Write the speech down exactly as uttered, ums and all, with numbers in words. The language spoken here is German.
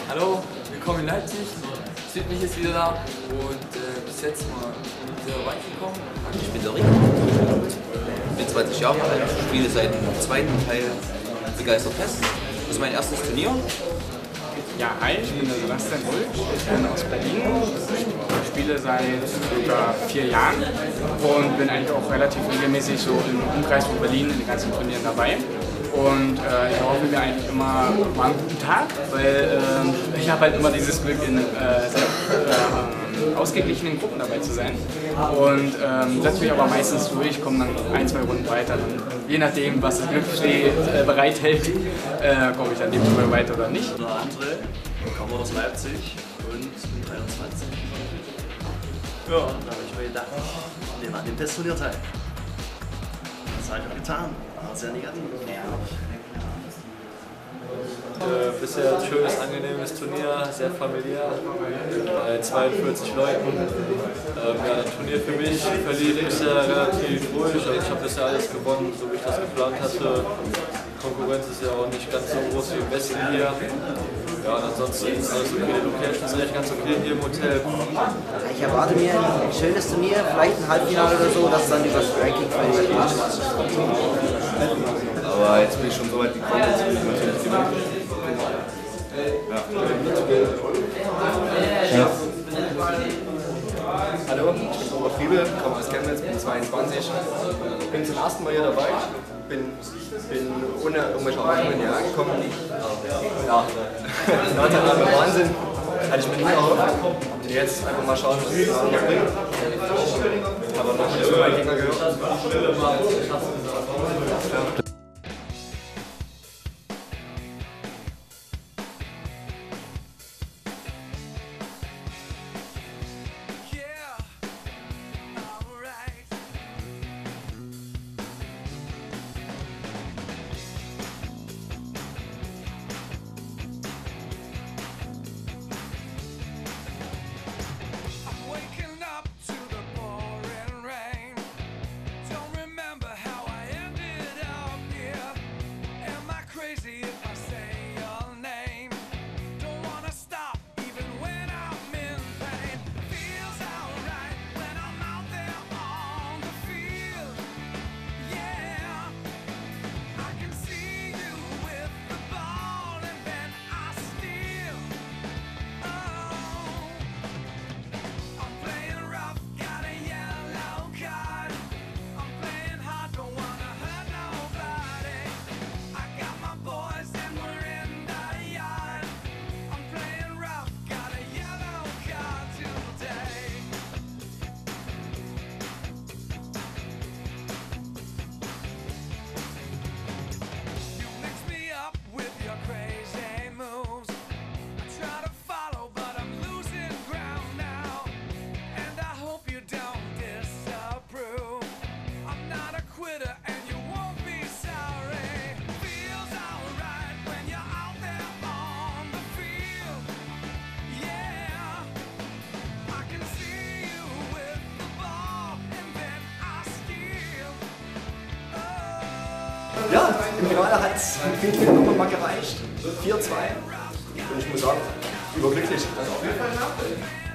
Hallo, willkommen in Leipzig. Südlich ist wieder da und äh, bis jetzt mal sehr weit gekommen. Ich bin der Rick, bin zwanzig Jahre alt, spiele seit dem zweiten Teil begeistert Fest. Das ist mein erstes Turnier. Ja, hi, ich bin der Sebastian Ulrich, ich bin aus Berlin, ich spiele seit etwa vier Jahren und bin eigentlich auch relativ regelmäßig so im Umkreis von Berlin in den ganzen Turnieren dabei. Und äh, ich erhoffe mir eigentlich immer mal einen guten Tag, weil äh, ich habe halt immer dieses Glück, in äh, sehr äh, ausgeglichenen Gruppen dabei zu sein. Und ähm, setze mich aber meistens durch, komme dann ein, zwei Runden weiter. Und je nachdem, was das Glück steht, äh, bereithält, äh, komme ich dann dem Turnier weiter oder nicht. Der André, komme aus Leipzig und bin dreiundzwanzig. Ja, da habe ich mir gedacht, ich nehme an dem Testturnier teil. Das habe ich auch getan, war sehr negativ. Äh, bisher ein schönes, angenehmes Turnier, sehr familiär, bei zweiundvierzig Leuten. Ähm, ja, ein Turnier für mich verlief bisher relativ ruhig, also ich habe bisher alles gewonnen, so wie ich das geplant hatte. Die Konkurrenz ist ja auch nicht ganz so groß wie im Westen hier. Ja, und ansonsten ist alles okay, die Location ist eigentlich ganz okay hier im Hotel. Ich erwarte mir ein schönes Turnier, vielleicht ein Halbfinale oder so, das dann über das Ranking geht. Aber jetzt bin ich schon so weit gekommen, jetzt will ich natürlich gewinnen. Ja. Ja. Hallo, ich bin Robert Friebe, komme aus Chemnitz, bin zweiundzwanzig, bin zum ersten Mal hier dabei, bin, bin ohne irgendwelche Erwartungen hier angekommen. Ja, nationaler Wahnsinn, hatte ich mir nie erhofft. Und jetzt einfach mal schauen, was es noch bringt. Aber noch nicht so mein Gegner gehört. Ja. Ja, im Finale hat es mit vielen Spielen nochmal mal gereicht. vier zwei. Und ich muss sagen, überglücklich.